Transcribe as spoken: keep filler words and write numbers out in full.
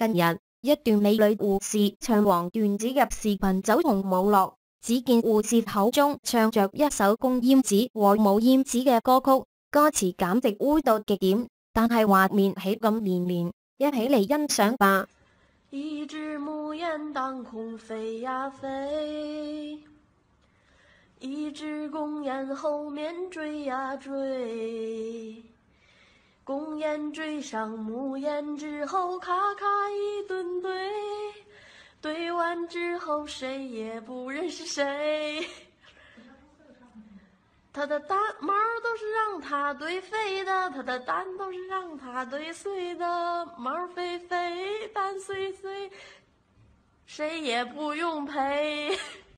近日，一段美女護士唱黃段子入視頻走紅網絡，只見護士口中唱着一首供煙子和冇煙子嘅歌曲，歌詞簡直污到極點，但係畫面喜咁連連，一起嚟欣賞吧。 一隻母雁當空飛呀飛，一隻公雁後面追呀追，公雁追上母雁之後，咔咔一頓對，對完之後誰也不認識誰。它的蛋毛都是讓它堆肥的，它的蛋都是讓它堆碎的，毛肥肥，蛋碎碎，誰也不用賠。